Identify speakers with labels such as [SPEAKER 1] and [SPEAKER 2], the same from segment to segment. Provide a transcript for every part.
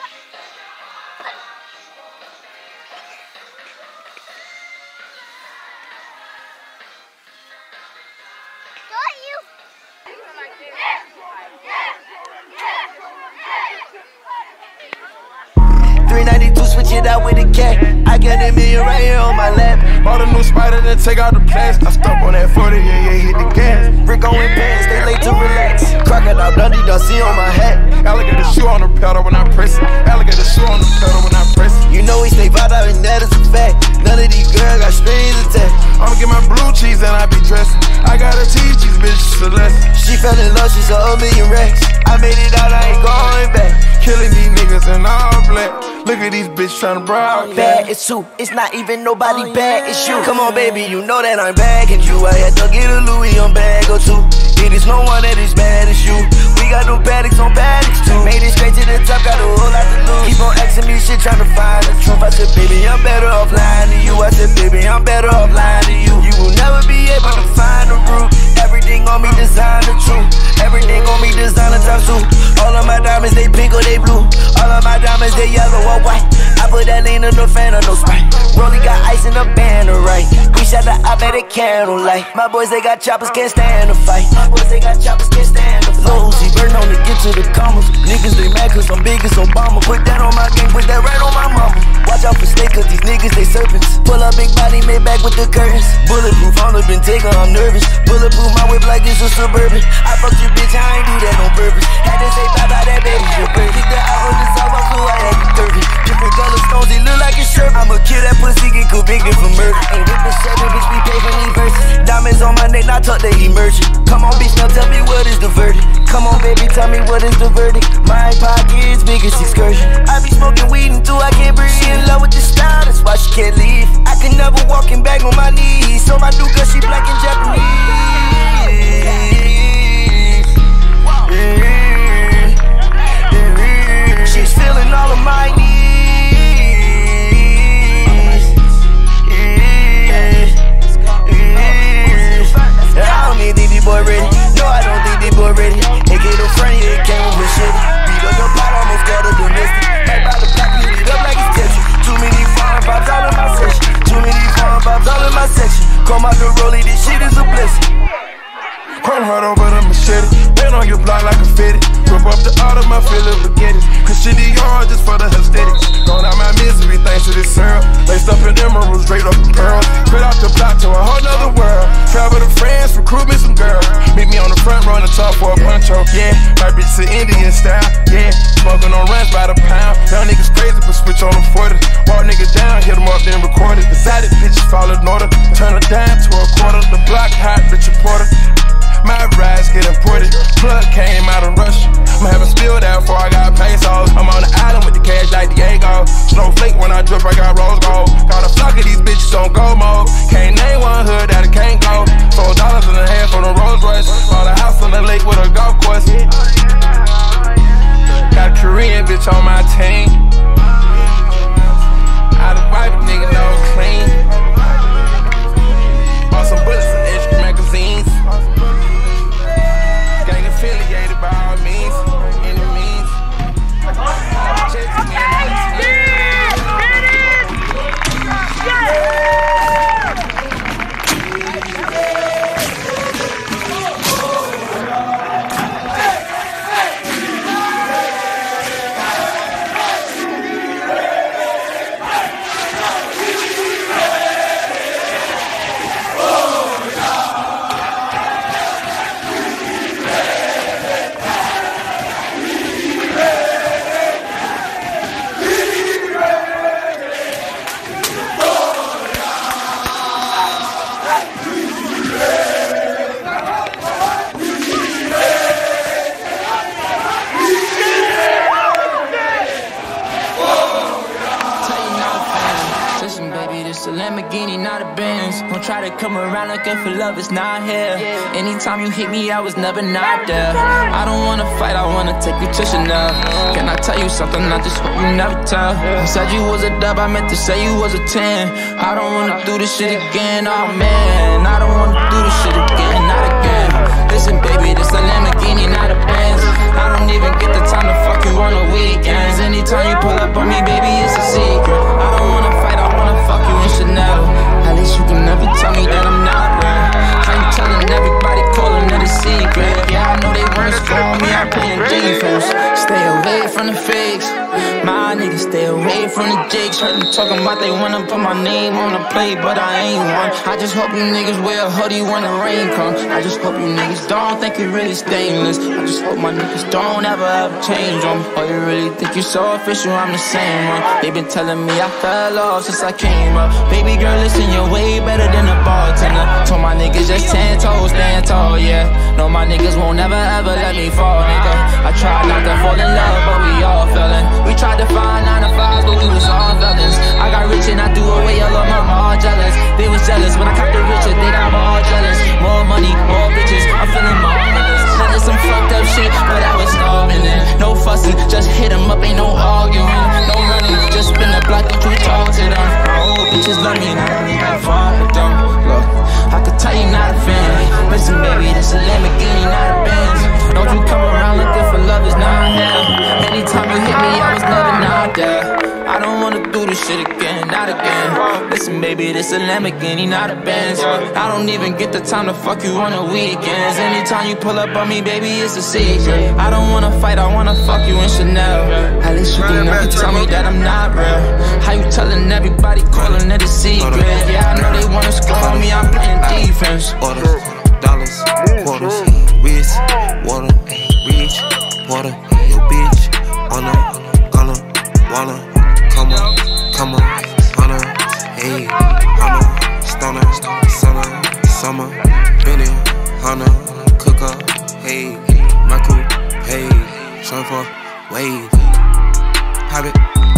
[SPEAKER 1] Switch it out with a cat. I got a million right here on my lap.
[SPEAKER 2] Bought a new spider, then take out the plastic. I stop on that 40, yeah, hit the gas.
[SPEAKER 1] Rick on pants, they late to relax. Crocodile Dundee, don't see on my hat.
[SPEAKER 2] Alligator shoe on the pedal when I press it. Alligator shoe on the pedal when I press it.
[SPEAKER 1] You know we stay vibe out and that is a fact. None of these girls got strings attached.
[SPEAKER 2] I'ma get my blue cheese and I be dressing. I gotta teach these bitches a lesson.
[SPEAKER 1] She fell in love, she's a million racks. I made it out, I ain't going back.
[SPEAKER 2] Killing these niggas in all black. Look at these bitches tryna broadcast.
[SPEAKER 1] Bad, it's you, it's not even nobody bad, it's you. Come on baby, you know that I'm bagging you. I had to get a Louis on bag or two. It is no one that is bad as you. We got no paddocks on paddocks too. Made it straight to the top, got a whole lot to lose. Keep on asking me shit, tryna find the truth. I said baby, I'm better off lying to you. I said baby, I'm better off lying to you. You will never be able to find the root. Everything on me designer true. Everything on me designer top suit. All of my diamonds, they pink or they blue. All of my diamonds, they yellow or white. I put that lean in the fan or no Sprite. Rollie got ice in the banner, right? We shot the op at a candlelight. My boys, they got choppers, can't stand a fight. My boys, they got choppers, can't stand a fight. Low Uzi, burn on to get to the commas. Niggas, they mad cause I'm big as Obama. Put that on my gang, put that right on my mama. Watch out for snake cause these niggas, they serpents. Pull up big body, made back with the curtains. Bulletproof, I'm been taken, I'm nervous. Bulletproof, my whip like it's a Suburban. I fucked your bitch, I ain't do that on purpose. Had to say bye-bye, that baby, your bird. Kick the out on the south, I flew, I had to curve it. Different color stones, they look like a shirt. I'ma kill that pussy, get convicted for murder. Ain't with the seven, bitch, we pay for these verses. Diamonds on my neck, not tuck the emergent. Come on, bitch, now tell me what is the verdict. Come on, baby, tell me what is the verdict. My pocket's biggest excursion. I be smoking weed until I can't breathe. She in love with the style, that's why she can't leave. I can never walk in back on my knees. So my new girl, she black and Japanese. She's feeling all of my needs. I don't need DD boy ready. No, I don't think DD boy ready. AK no front, yeah, it came with machete. Beat up the pot, almost got a domestic. Might buy the block, lit it up like it's Tetris. Too many foreign pops all in my section. Too many foreign pops all in my section. Come out the rollie, this shit is a blessing.
[SPEAKER 2] Chrome hard over the machete. Been on your block like a fitted. Rip up the art of my feeling, forget it. Cause shit DR just for the aesthetics. Going out my misery thanks to this syrup. Laced up in emeralds, straight up in pearls. Spread out the block to a whole nother world. Travel to France, recruit me some girls. Meet me on the front row in the top for a poncho. Yeah, my bitch to Indian style. Yeah, smoking on runs by the pound. Young niggas crazy, but switch on them 40. Walk niggas down, hit them up, then record it. Decided bitches fall in order. Turn a dime to a quarter. The block hot, Richard Porter. My rides get imported. Plug came out of Russia. I'm having spilled out before I got pesos. I'm on the island with the cash like Diego. Snowflake when I drip, I got rose gold. Got a flock of these bitches on go mode. Can't name one hood that it can't go. $4.50 for the Rolls Royce. Bought a house on the lake with a golf course. Got a Korean bitch on my team. Out of wife, nigga, no clean. Bought some bullets and extra magazines. Gang affiliated by all means, any means.
[SPEAKER 3] Try to come around looking for love, it's not here. Anytime you hit me, I was never not there. I don't wanna fight, I wanna take you to Chanel. Can I tell you something, I just hope you never tell. You said you was a dub, I meant to say you was a 10. I don't wanna do this shit again, oh man. I don't wanna do this shit again, not again. Listen baby, this a Lamborghini, not a Benz. I don't even get the time to fuck you on the weekends. Anytime you put stay away from the jakes. Heard them talking about they wanna put my name on the plate, but I ain't one. I just hope you niggas wear a hoodie when the rain come. I just hope you niggas don't think you really stainless. I just hope my niggas don't ever change them. Oh, you really think you so official? I'm the same one. They been telling me I fell off since I came up. Baby girl, listen, you're way better than a bartender. Told my niggas just 10 toes, stand tall, yeah. No, my niggas won't never ever let me fall, nigga. I tried not to fall in love, but we all fellin'. We tried to find 9 to 5, but we was all felons. I got rich and I threw away all of my all jealous. They was jealous when I copped the richer, they got more jealous. More money, more bitches, I'm feeling marvelous. Now there's some fucked up shit, but I was starving in. No fussing, just hit them up, ain't no arguing. No running, just spin the block and you talk to them. My old bitches love me, and I ain't that far with them. Look, I could tell you not a fan. Listen, baby, this a Lamborghini, not a Benz. Don't you come around looking for love, it's not here. Anytime you hit me, I was never not there. I don't wanna do this shit again, not again. Listen, baby, this a Lamborghini, not a Benz. I don't even get the time to fuck you on the weekends. Anytime you pull up on me, baby, it's a secret. I don't wanna fight, I wanna fuck you in Chanel. At least you can never tell me that I'm not real. How you telling everybody, calling it a secret? Yeah, I know they wanna score me, I'm playing defense.
[SPEAKER 4] Orders, dollars, quarters, wrist, water, reach, water, your bitch, on her, gonna, wanna, come on, on her, hey, I'm a stoner, summer, Benny, Hunter, cooker, hey, my crew, hey, surfer, wave, habit,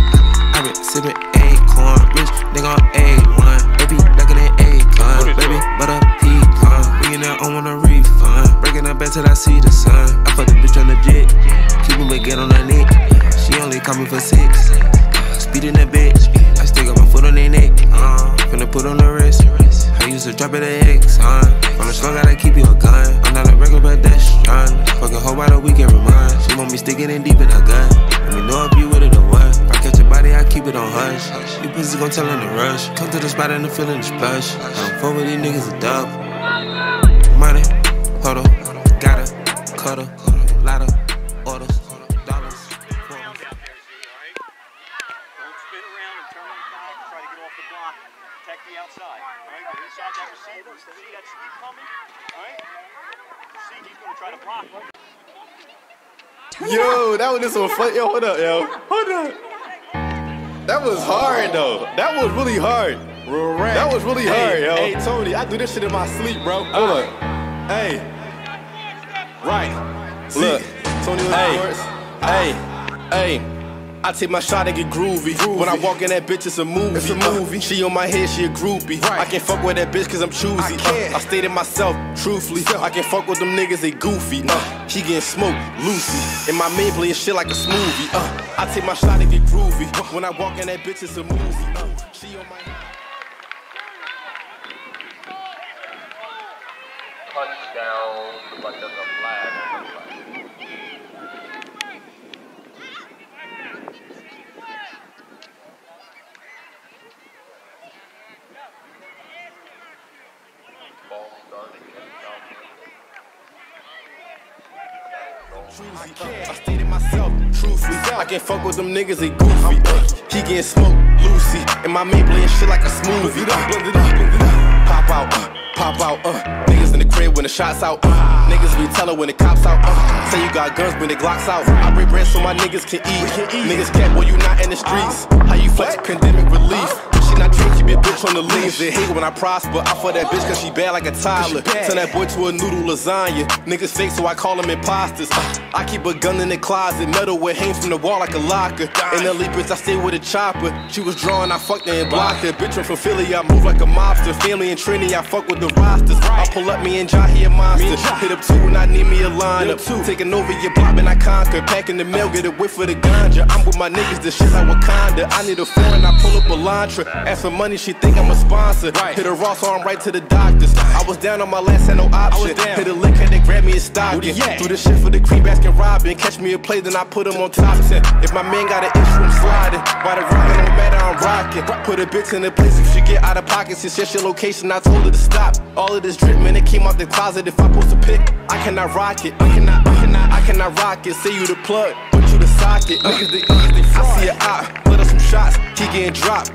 [SPEAKER 4] sippin' acorn, rich nigga on A1, baby, like an acorn, baby, butter pecan, millionaire, I want a refund, breaking her back till I see the sun, I fuck the bitch on the jet, keep me get on her neck, she only call me for 6, speeding that bitch, I still got my foot on their neck, finna put on the wrist, I used to drop it at X, on the slow, gotta keep you a gun, I'm not a regular, but that's strong, fucking whole by the weekend remind, she want me sticking in deep in her gun, let me know if you with it or what, if I catch your body, I keep it on hush, you pussy gon' tell her to rush, come to the spot and the feeling the splash, I don't fuck with these niggas a dub, money, hold up, gotta, cuddle, lot of orders, dollars.
[SPEAKER 5] Protect the outside, all right? Get inside that receiver. See that sweep coming, all right? See, he's going to try to block.
[SPEAKER 6] Yo, that was just so fun. Yo, hold up, yo. Hold up. That was hard, though. That was really hard. That was really hard, yo. Hey, Tony, I do this shit in my sleep, bro. Hold up. Hey. Right. Look. Tony, hey. I take my shot and get groovy. When I walk in that bitch, it's a movie. It's a movie. She on my head, she a groupie. Right. I can't fuck with that bitch cause I'm choosy. I stated myself, truthfully. I can't fuck with them niggas, they goofy. She getting smoked, Lucy. And my main playing shit like a smoothie. I take my shot and get groovy. When I walk in that bitch, it's a movie. She on my head.
[SPEAKER 7] Touchdown, but there's a flag on the play.
[SPEAKER 6] I stated myself, truthfully. I can't fuck with them niggas, they goofy. He getting smoked, Lucy. And my mate playing shit like a smoothie. Pop out, niggas in the crib when the shots out. Niggas be tellin' when the cops out. Say you got guns when the Glocks out. I break bread so my niggas can eat. Niggas can't, boy, you not in the streets. How you flex pandemic relief? She not drink, she be a bitch on the leaves. They hate when I prosper. I fuck that bitch cause she bad like a toddler. Turn that boy to a noodle lasagna. Niggas fake so I call them imposters. I keep a gun in the closet. Metal with hangs from the wall like a locker. In the lead bitch I stay with a chopper. She was drawing, I fucked her and blocked her. Bitch I'm from Philly, I move like a mobster. Family and Trinity, I fuck with the rosters. I pull up me and Jah, he a monster. Hit up 2 when I need me a lineup. Taking over your block and I conquer. Packing the mail, get a whiff for the ganja. I'm with my niggas, this shit like Wakanda. I need a foreign, I pull up a Elantra. Ask for money, she think I'm a sponsor. Hit a Ross arm right to the doctors. I was down on my last, had no option. Hit a lick, had they grab me a stocking. Do the shit for the cream basket robbing. Catch me a play, then I put him on top 10. If my man got an issue, I'm sliding. By the rock, it don't matter, I'm rocking. Put a bitch in a place if she get out of pocket. Since your location, I told her to stop. All of this drip, man, it came out the closet. If I post a pic, I cannot rock it. I cannot rock it. Say you the plug, put you the socket. Niggas, they I see your eye. getting dropped.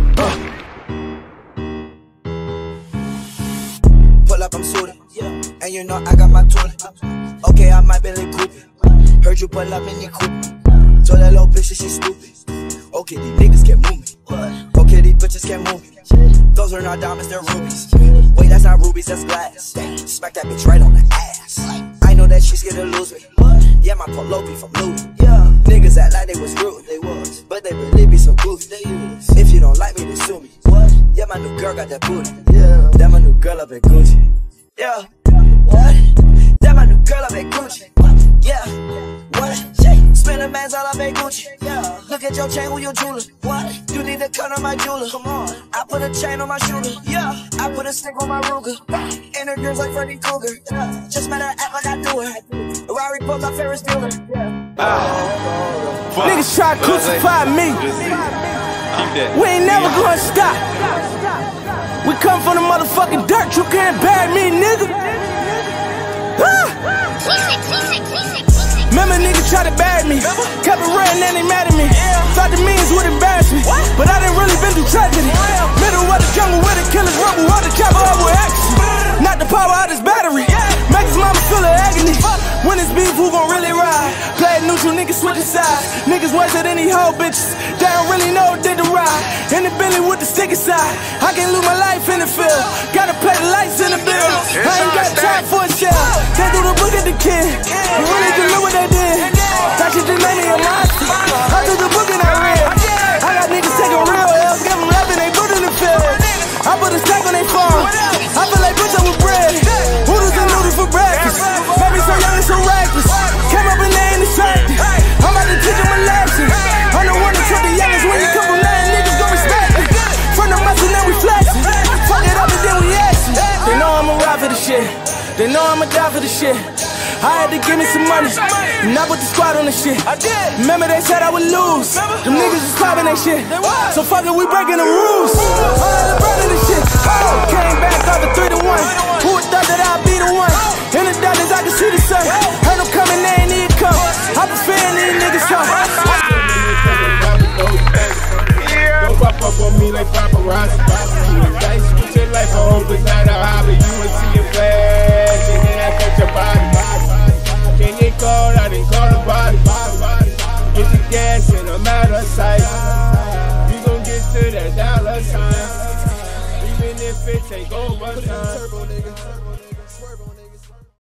[SPEAKER 1] Pull up, I'm suited, and you know I got my toilet. Okay, I might be a little groupie. Heard you pull up in your coupe. Told that little bitch that she stupid. Okay, these niggas can't move me. Okay, these bitches can't move me. Those are not diamonds, they're rubies. Wait, that's not rubies, that's glass. Smack that bitch right on the ass. I know that she's scared to lose me. Yeah, my polo be from Louis. Niggas act like they was rude, but they really be so goofy. If you don't like me, then sue me. Yeah, my new girl got that booty. That my new girl up at Gucci. Yeah, what? That my new girl up at Gucci. Yeah, what? Spend a man's all up at Gucci. Yeah, look at your chain with your jeweler. What? You need to cut on my jeweler. Come on, I put a chain on my shooter. Yeah, I put a stick on my Ruger. And her girls like Freddy Krueger. Just matter act like I do it. Rari pulled my Ferris Bueller.
[SPEAKER 8] Niggas try to crucify me. We ain't never gonna stop. We come from the motherfucking dirt. You can't bury me, nigga. Remember niggas try to bury me. Kept it real and then they mad at me. Thought the means would embarrass me, but I didn't really been through tragedy. Middle of the jungle where the killers rumble, all the chopper up with action. Not the power of this battery. Make his mama feel the agony. When it's beef, who gon' really ride? Play it neutral, niggas switching sides. Niggas worse than any hoe bitches. They don't really know they to ride. In the Bentley with the sticky side. I can't lose my life in the field. Gotta pay the lights in the bill. I ain't got time for a shell. They do the book at the kid. You really just look what they did. That shit just made me a monster. I took the book and I read. I got niggas taking real L's. Give them love and they put in the field. I put a stack on their farm. I feel like bitch up with bread. Hooters and noodles for breakfast. Baby so young and so reckless. Came up and they ain't distracted. I'm about to teach them a lesson. I'm the one that took the youngest. When you come from land, niggas gon' respect me. From the muscle, then we flexing. Fuck it up and then we action. They know I'ma ride for the shit. They know I'ma die for the shit. I had to give me some money, and I put the squad on the shit. Remember they said I would lose. Them niggas is popping that shit. So fuck it, we breaking the rules. All of the brother this shit. Came back over 3-1. Who would thought that I'd be the one? In the darkness I can see the sun. Heard them coming, they ain't need to come. I prefer these niggas come.
[SPEAKER 2] Don't pop up on me like paparazzi. You dice with your life, I hope it's not a hobby. You will see your flash, and then I touch your body. Can you call? I didn't call the body. Get the gas and I'm out of sight. We gon' get to that dollar sign, even if it take over time.